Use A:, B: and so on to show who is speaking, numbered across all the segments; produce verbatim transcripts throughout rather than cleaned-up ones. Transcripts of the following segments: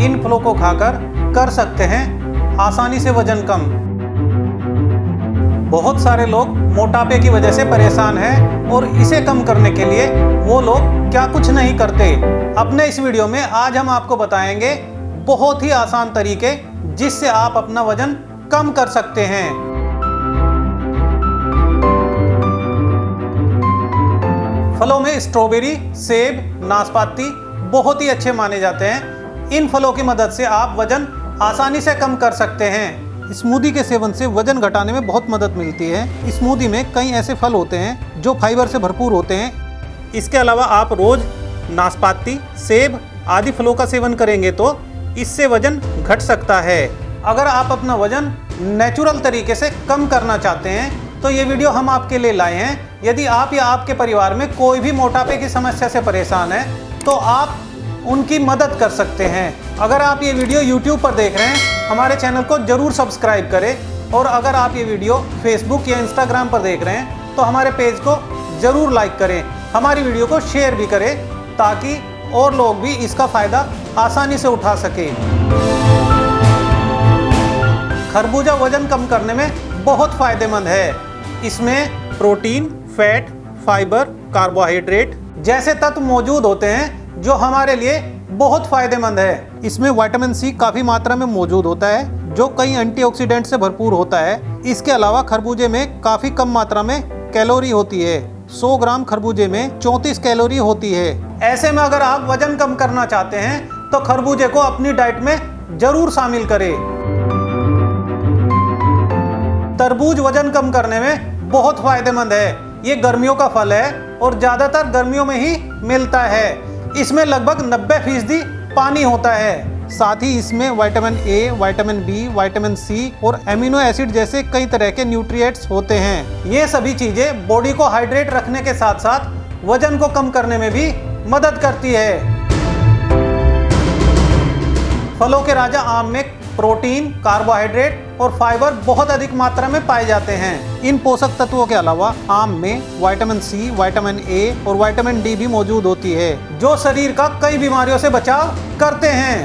A: इन फलों को खाकर कर सकते हैं आसानी से वजन कम। बहुत सारे लोग मोटापे की वजह से परेशान हैं और इसे कम करने के लिए वो लोग क्या कुछ नहीं करते। अपने इस वीडियो में आज हम आपको बताएंगे बहुत ही आसान तरीके जिससे आप अपना वजन कम कर सकते हैं। फलों में स्ट्रॉबेरी, सेब, नाशपाती बहुत ही अच्छे माने जाते हैं। इन फलों की मदद से आप वजन आसानी से कम कर सकते हैं। स्मूदी के सेवन से वजन घटाने में बहुत मदद मिलती है। स्मूदी में कई ऐसे फल होते हैं जो फाइबर से भरपूर होते हैं। इसके अलावा आप रोज नाशपाती, सेब आदि फलों का सेवन करेंगे तो इससे वजन घट सकता है। अगर आप अपना वजन नेचुरल तरीके से कम करना चाहते हैं तो ये वीडियो हम आपके लिए लाए हैं। यदि आप या आपके परिवार में कोई भी मोटापे की समस्या से परेशान है तो आप उनकी मदद कर सकते हैं। अगर आप ये वीडियो यूट्यूब पर देख रहे हैं, हमारे चैनल को ज़रूर सब्सक्राइब करें और अगर आप ये वीडियो फेसबुक या इंस्टाग्राम पर देख रहे हैं तो हमारे पेज को ज़रूर लाइक करें, हमारी वीडियो को शेयर भी करें ताकि और लोग भी इसका फ़ायदा आसानी से उठा सके। खरबूजा वजन कम करने में बहुत फ़ायदेमंद है। इसमें प्रोटीन, फैट, फाइबर, कार्बोहाइड्रेट जैसे तत्व मौजूद होते हैं जो हमारे लिए बहुत फ़ायदेमंद है। इसमें विटामिन सी काफ़ी मात्रा में मौजूद होता है जो कई एंटीऑक्सीडेंट से भरपूर होता है। इसके अलावा खरबूजे में काफ़ी कम मात्रा में कैलोरी होती है। सौ ग्राम खरबूजे में चौंतीस कैलोरी होती है। ऐसे में अगर आप वजन कम करना चाहते हैं तो खरबूजे को अपनी डाइट में ज़रूर शामिल करें। तरबूज वजन कम करने में बहुत फ़ायदेमंद है। ये गर्मियों का फल है और ज़्यादातर गर्मियों में ही मिलता है। इसमें लगभग नब्बे फीसदी पानी होता है। साथ ही इसमें vitamin A, vitamin B, vitamin C और एमिनो एसिड जैसे कई तरह के न्यूट्रिएंट्स होते हैं। ये सभी चीज़ें बॉडी को हाइड्रेट रखने के साथ साथ वजन को कम करने में भी मदद करती है। फलों के राजा आम में प्रोटीन, कार्बोहाइड्रेट और फाइबर बहुत अधिक मात्रा में पाए जाते हैं। इन पोषक तत्वों के अलावा आम में विटामिन सी, विटामिन ए और विटामिन डी भी मौजूद होती है जो शरीर का कई बीमारियों से बचाव करते हैं।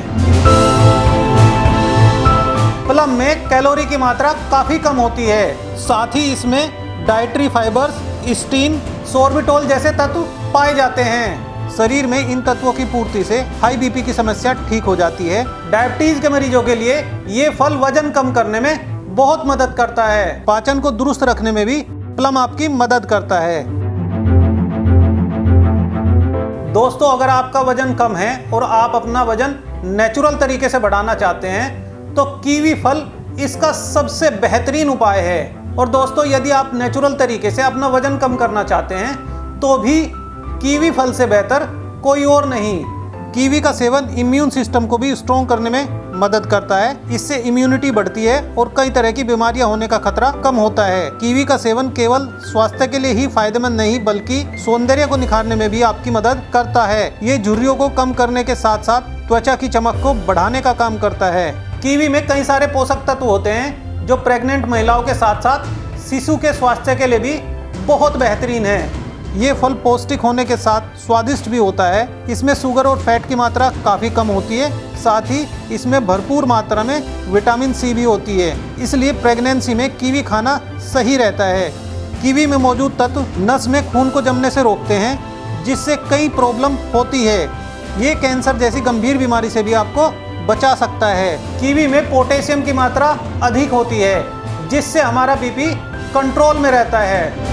A: प्लम में कैलोरी की मात्रा काफ़ी कम होती है। साथ ही इसमें डाइटरी फाइबर्स, स्टीन, सोर्बिटोल जैसे तत्व पाए जाते हैं। शरीर में इन तत्वों की पूर्ति से हाई बीपी की समस्या ठीक हो जाती है। डायबिटीज के मरीजों के लिए ये फल वजन कम करने में बहुत मदद करता है। पाचन को दुरुस्त रखने में भी प्लम आपकी मदद करता है। दोस्तों, अगर आपका वजन कम है और आप अपना वजन नेचुरल तरीके से बढ़ाना चाहते हैं तो कीवी फल इसका सबसे बेहतरीन उपाय है। और दोस्तों, यदि आप नेचुरल तरीके से अपना वजन कम करना चाहते हैं तो भी कीवी फल से बेहतर कोई और नहीं। कीवी का सेवन इम्यून सिस्टम को भी स्ट्रॉन्ग करने में मदद करता है। इससे इम्यूनिटी बढ़ती है और कई तरह की बीमारियां होने का खतरा कम होता है। कीवी का सेवन केवल स्वास्थ्य के लिए ही फायदेमंद नहीं बल्कि सौंदर्य को निखारने में भी आपकी मदद करता है। ये झुर्रियों को कम करने के साथ साथ त्वचा की चमक को बढ़ाने का काम करता है। कीवी में कई सारे पोषक तत्व होते हैं जो प्रेग्नेंट महिलाओं के साथ साथ शिशु के स्वास्थ्य के लिए भी बहुत बेहतरीन है। ये फल पौष्टिक होने के साथ स्वादिष्ट भी होता है। इसमें शुगर और फैट की मात्रा काफ़ी कम होती है। साथ ही इसमें भरपूर मात्रा में विटामिन सी भी होती है। इसलिए प्रेगनेंसी में कीवी खाना सही रहता है। कीवी में मौजूद तत्व नस में खून को जमने से रोकते हैं जिससे कई प्रॉब्लम होती है। ये कैंसर जैसी गंभीर बीमारी से भी आपको बचा सकता है। कीवी में पोटेशियम की मात्रा अधिक होती है जिससे हमारा बीपी कंट्रोल में रहता है।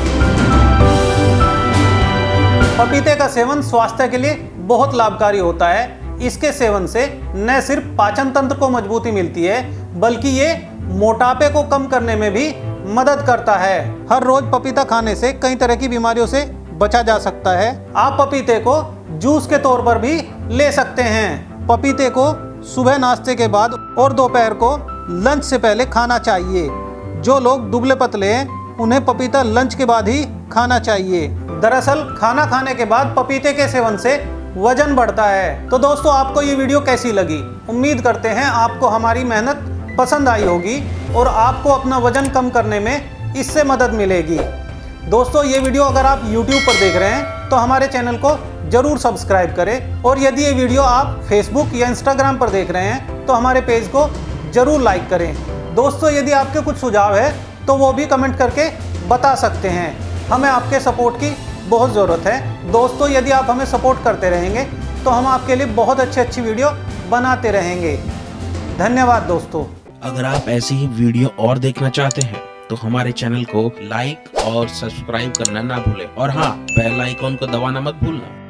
A: पपीते का सेवन स्वास्थ्य के लिए बहुत लाभकारी होता है। इसके सेवन से न सिर्फ पाचन तंत्र को मजबूती मिलती है बल्कि ये मोटापे को कम करने में भी मदद करता है। हर रोज पपीता खाने से कई तरह की बीमारियों से बचा जा सकता है। आप पपीते को जूस के तौर पर भी ले सकते हैं। पपीते को सुबह नाश्ते के बाद और दोपहर को लंच से पहले खाना चाहिए। जो लोग दुबले पतले हैं उन्हें पपीता लंच के बाद ही खाना चाहिए। दरअसल खाना खाने के बाद पपीते के सेवन से वजन बढ़ता है। तो दोस्तों, आपको ये वीडियो कैसी लगी? उम्मीद करते हैं आपको हमारी मेहनत पसंद आई होगी और आपको अपना वजन कम करने में इससे मदद मिलेगी। दोस्तों, ये वीडियो अगर आप यूट्यूब पर देख रहे हैं तो हमारे चैनल को जरूर सब्सक्राइब करें। और यदि ये वीडियो आप फेसबुक या इंस्टाग्राम पर देख रहे हैं तो हमारे पेज को जरूर लाइक करें। दोस्तों, यदि आपके कुछ सुझाव है तो वो भी कमेंट करके बता सकते हैं। हमें आपके सपोर्ट की बहुत ज़रूरत है। दोस्तों, यदि आप हमें सपोर्ट करते रहेंगे तो हम आपके लिए बहुत अच्छी अच्छी वीडियो बनाते रहेंगे। धन्यवाद दोस्तों।
B: अगर आप ऐसी ही वीडियो और देखना चाहते हैं तो हमारे चैनल को लाइक और सब्सक्राइब करना ना भूलें और हाँ, बेल आइकॉन को दबाना मत भूलना।